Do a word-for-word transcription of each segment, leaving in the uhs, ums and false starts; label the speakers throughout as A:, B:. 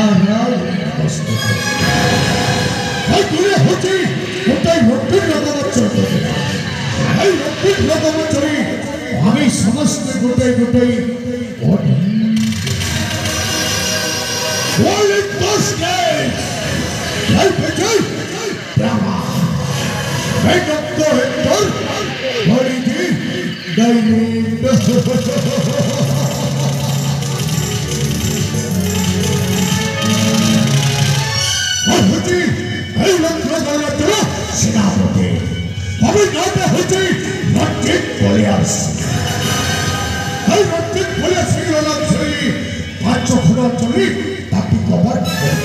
A: समस्त गोटे गोटे सेनापति अभी नाटे होते नट्टिक बोलियास हर नट्टिक बोलियास ही वाला चली पांचों खुदा चली ताकि कवर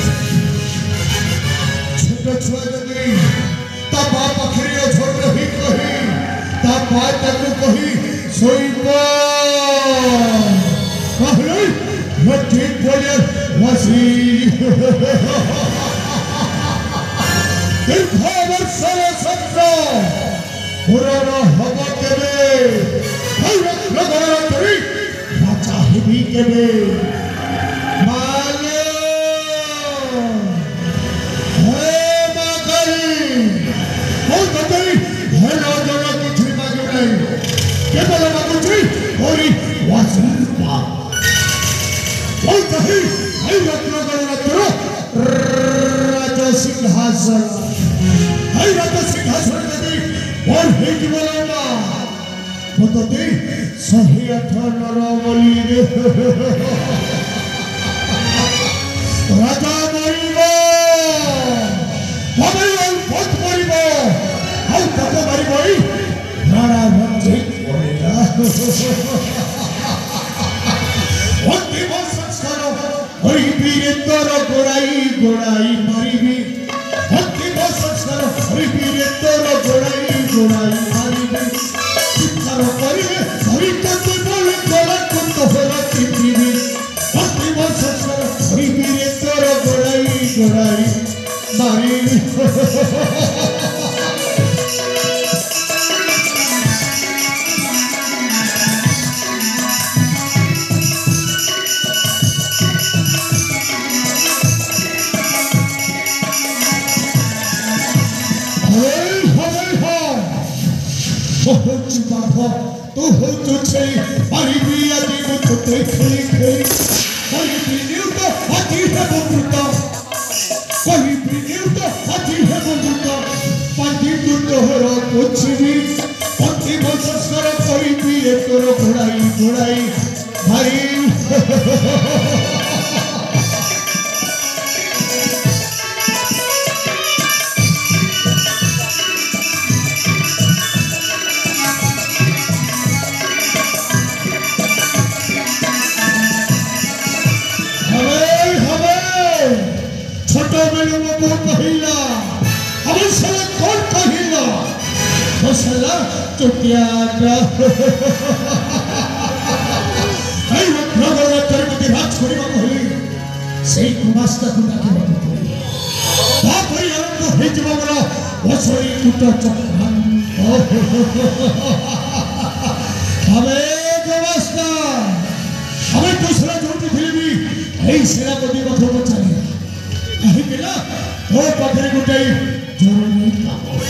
A: छोटे छोटे नहीं तब आप आखिरी छोटे ही कही तब बात तक कही सोई पा कहले नट्टिक बोलियास वसी दीर्घावर सारे सत्ता पुराना हवा के बे हर लगाना करी राजा हिबी के बे मालो है माकरी और कतई है राजा की छिपा के नहीं क्या बोला माकुची होरी वासना और कहीं है लगाना करो राजा सिंहासन हर रात सिंहासन में और हिट बोलना बताते सही अठारह नरमली रे राजा मरिबो हमें बहुत मरिबो हम तक मरिबोई राणा भक्ति बोलेगा अंतिम संस्कार हरि वीरेंद्र गोड़ाई गोड़ाई मरिबी अंतिम संस्कार हरि वीरेंद्र गोड़ाई गोड़ाई मरिबी शिक्षार परिवे हरि तत्व बोले गोड़ा कुंत होला पृथ्वी अंतिम संस्कार हरि वीरेंद्र गोड़ाई गोड़ाई मरिबी बहुत बाबा तू हो तुझे हरी भी आदि को तो खेली खेली हरी भी न्यू तो हाथी है बंदूका हरी भी न्यू तो हाथी है बंदूका पांची तू तो हो कुछ भी पांची बंदूक करो हरी भी ये करो घोड़ाई घोड़ाई हरी वो कहिला अब साला कौन कहिला वो साला चुटियाटा ऐ नगर तिरुपति राज कोरिबा कहि सेई कुमास्ता कुंडा के बात तापरी आरंभ हेजबा वाला वसरी कुटा चक्रान हमें कुमास्ता हमें दूसरा जोटी फिल्मी ऐ सेनापति बखो बचाई कहीं मिला वो पकड़े गुटाई जोर नहीं काम